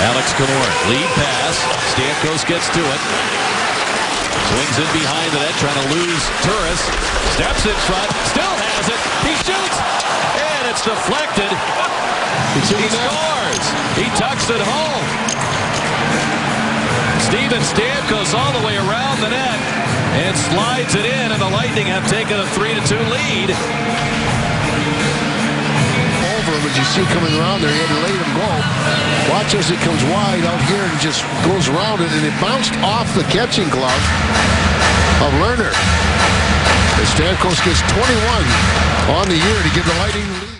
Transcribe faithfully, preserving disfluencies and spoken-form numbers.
Alex Killorn, lead pass. Stamkos gets to it. Swings in behind the net, trying to lose Turris. Steps in front, still has it. He shoots, and it's deflected. He scores. He tucks it home. Steven Stamkos all the way around the net and slides it in, and the Lightning have taken a three to two lead. Over, but you see coming around there, he had to let him go. Watch as it comes wide out here and just goes around it, and it bounced off the catching glove of Lerner. Stamkos gets twenty-one on the year to give the Lightning lead.